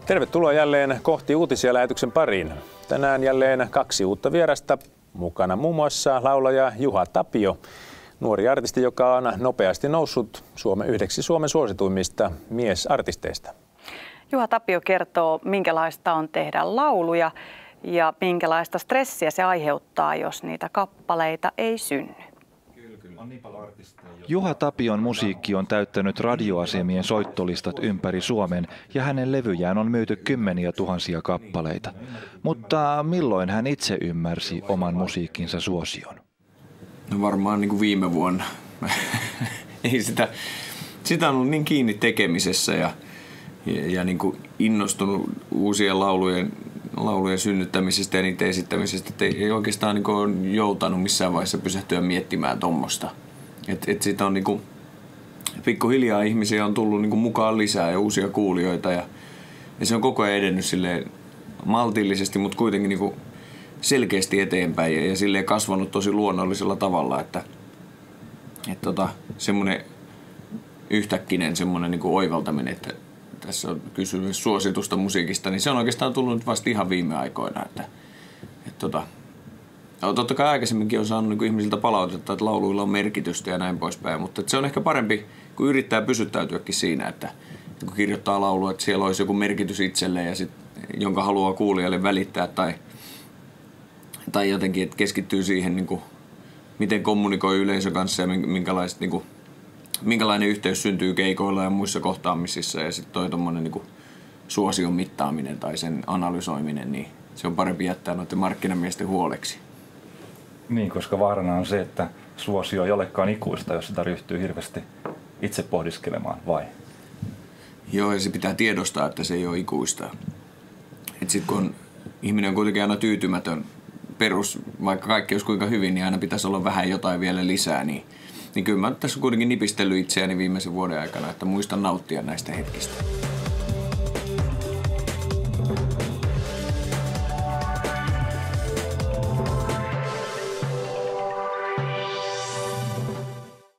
Tervetuloa jälleen Kohti uutisia lähetyksen pariin. Tänään jälleen 2 uutta vierasta. Mukana muun muassa laulaja Juha Tapio, nuori artisti, joka on nopeasti noussut yhdeksi Suomen suosituimmista miesartisteista. Juha Tapio kertoo, minkälaista on tehdä lauluja ja minkälaista stressiä se aiheuttaa, jos niitä kappaleita ei synny. Juha Tapion musiikki on täyttänyt radioasemien soittolistat ympäri Suomen ja hänen levyjään on myyty kymmeniä tuhansia kappaleita. Mutta milloin hän itse ymmärsi oman musiikkinsa suosion? No varmaan niin kuin viime vuonna. Ei sitä on ollut niin kiinni tekemisessä ja niin kuin innostunut uusien laulujen synnyttämisestä ja niiden esittämisestä, että ei oikeastaan niin ole joutanut missään vaiheessa pysähtyä miettimään tuommoista. Et siitä on niin kuin, pikkuhiljaa ihmisiä on tullut niin kuin mukaan lisää ja uusia kuulijoita ja se on koko ajan edennyt silleen maltillisesti, mutta kuitenkin niin kuin selkeästi eteenpäin ja silleen kasvanut tosi luonnollisella tavalla, että semmoinen yhtäkkinen semmoinen niin kuin oivaltaminen, että tässä on kysymys suositusta musiikista, niin se on oikeastaan tullut vasta ihan viime aikoina. Totta kai aikaisemminkin on saanut niin ihmisiltä palautetta, että lauluilla on merkitystä ja näin poispäin, mutta se on ehkä parempi, kun yrittää pysyttäytyäkin siinä, että kun kirjoittaa laulua, että siellä olisi joku merkitys itselleen ja jonka haluaa kuulijalle välittää tai jotenkin, että keskittyy siihen, niin kuin, miten kommunikoi yleisön kanssa ja minkälainen yhteys syntyy keikoilla ja muissa kohtaamisissa ja sitten toi tommonen niin suosion mittaaminen tai sen analysoiminen, niin se on parempi jättää noiden markkinamiesten huoleksi. Niin, koska vaarana on se, että suosio ei olekaan ikuista, jos sitä ryhtyy hirveästi itse pohdiskelemaan, vai? Joo, ja se pitää tiedostaa, että se ei ole ikuista. Et sit kun ihminen on kuitenkin aina tyytymätön perus, vaikka kaikki olisi kuinka hyvin, niin aina pitäisi olla vähän jotain vielä lisää, niin kyllä mä tässä kuitenkin nipistellyt itseäni viimeisen vuoden aikana, että muistan nauttia näistä hetkistä.